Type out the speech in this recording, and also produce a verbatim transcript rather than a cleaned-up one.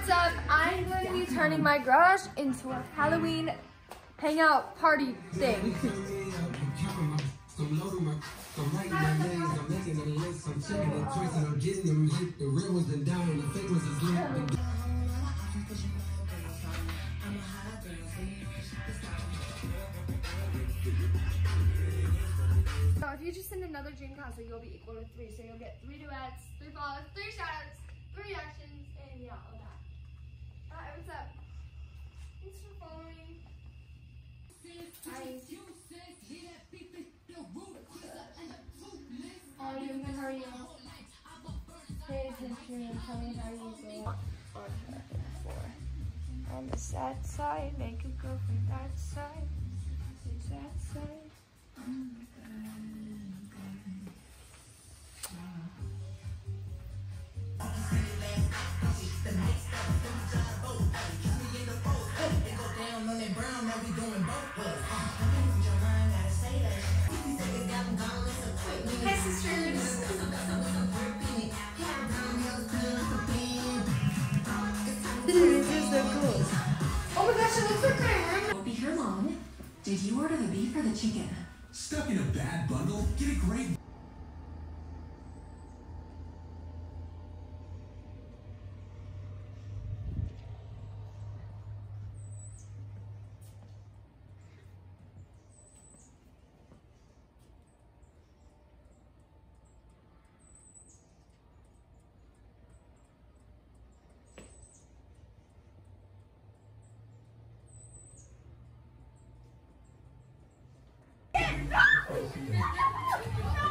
What's up? I'm going to be turning my garage into a Halloween hangout party thing. So if you just send another dream castle, you'll be equal to three. So you'll get three duets, three follows, three shoutouts, three actions, and yeah, all that. Alright, what's up? Thanks for following. Hi. Oh, you can hurry up. Pay attention and tell me how you go. On the sad side, make it go from that side to that side. Hi, sisters. This is so cool. Oh my gosh, it looks like my room. Won't be here long. Did you order the beef or the chicken? Stuck in a bad bundle? Get a great... No!